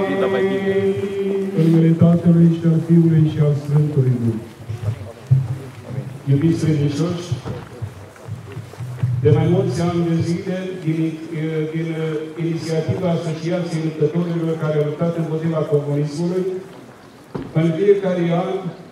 Vita mai bine. În numele Tatălui și al Fiului și al Sfântului Duh. Iubiți credincioși, de mai mulți ani de zile, din inițiativa Asociației Luptătorilor care au luptat împotriva comunismului, în fiecare an,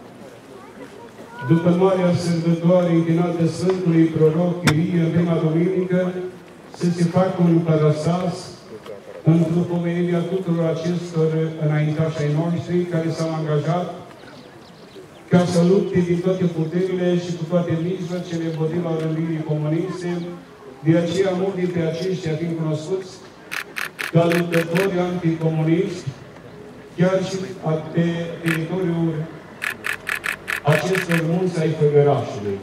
după marea sărbătoare închinată Sfântului Proroc Ilie în prima duminică, să se facă un parastas într-o pomenire a tuturor acestor înaintași ai noștri care s-au angajat ca să lupte din toate puterile și cu toate mijloacele împotriva rânduirii comuniste. De aceea, mulți dintre aceștia fiind cunoscuți ca luptători anticomuniști, chiar și pe teritoriul acestor munți ai Făgărașului.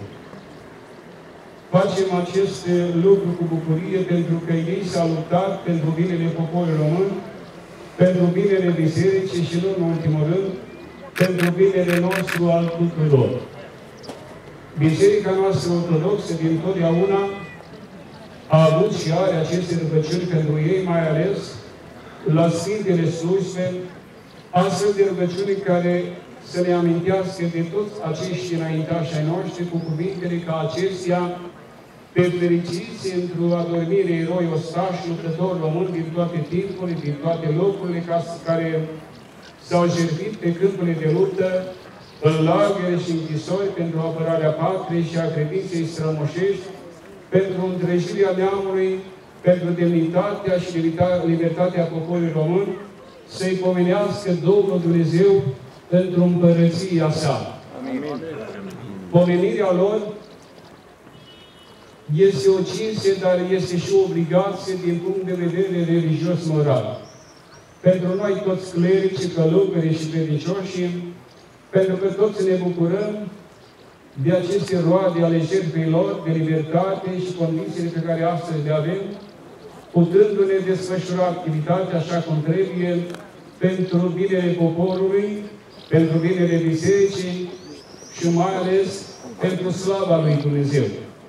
Facem acest lucru cu bucurie pentru că ei s-au luptat pentru binele poporului român, pentru binele bisericii și, nu în ultimul rând, pentru binele nostru al tuturor. Biserica noastră ortodoxă dintotdeauna a avut și are aceste rugăciuni pentru ei, mai ales la Sfintele Slujbe, astfel de rugăciuni care să ne amintească de toți acești înaintași ai noștri cu cuvintele ca acestea: pe fericiți într-o adormire eroi ostași, luptători români din toate timpurile, din toate locurile care s-au jertfit pe câmpurile de luptă, în lagăre și închisori pentru apărarea patriei și a credinței strămoșești, pentru întregirea neamului, pentru demnitatea și libertatea poporului român, să-i pomenească Domnul Dumnezeu într-o împărăția sa. Amin. Pomenirea lor este o cinste, dar este și o obligație din punct de vedere religios-moral. Pentru noi toți clericii, călugării și credincioșii, pentru că toți ne bucurăm de aceste roade ale jertfei lor, de libertate și condițiile pe care astăzi le avem, putându-ne desfășura activitatea așa cum trebuie, pentru binele poporului, pentru binele bisericii și mai ales pentru slava lui Dumnezeu.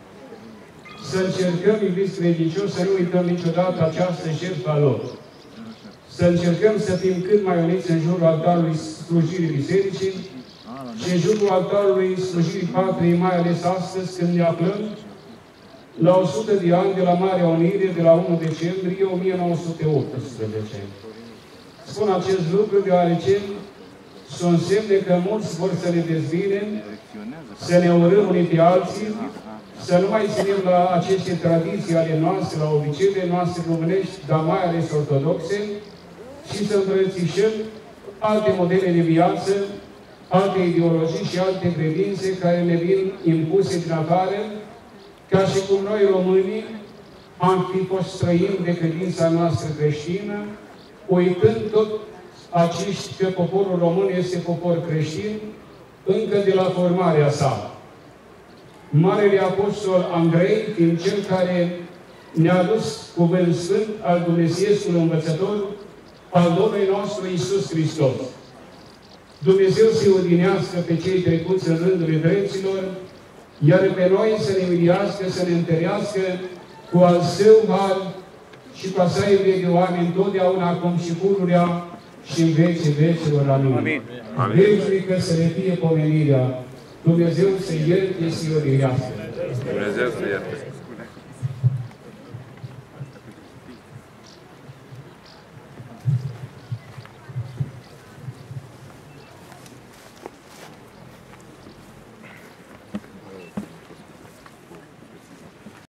Să încercăm, iubiți credincioși, să nu uităm niciodată această jertfă a lor. Să încercăm să fim cât mai uniți în jurul altarului slujirii bisericii și în jurul altarului slujirii patriei, mai ales astăzi, când ne aflăm la 100 de ani de la Marea Unire, de la 1 decembrie 1918. Spun acest lucru deoarece sunt semne că mulți vor să ne dezbine, să ne urâm unii pe alții, să nu mai ținem la aceste tradiții ale noastre, la obiceiurile noastre românești, dar mai ales ortodoxe, și să îmbrățișăm alte modele de viață, alte ideologii și alte credințe care ne vin impuse din afară, ca și cum noi românii am fi fost străini de credința noastră creștină, uitând tot acești că poporul român este popor creștin încă de la formarea sa. Marele Apostol Andrei, fiind cel care ne-a adus cuvânt sfânt al Dumnezeiescului învățător, al Domnului nostru Iisus Hristos. Dumnezeu să-i odinească pe cei trecuți în rândurile drepților, iar pe noi să ne miliască, să ne întărească cu al Său har și cu a Sa iubire de oameni, totdeauna, acum și pururea și în vecii vecilor. Amin. Amin. Veșnică să le fie pomenirea. Dumnezeu să ierte și odinească. Dumnezeu să ierte.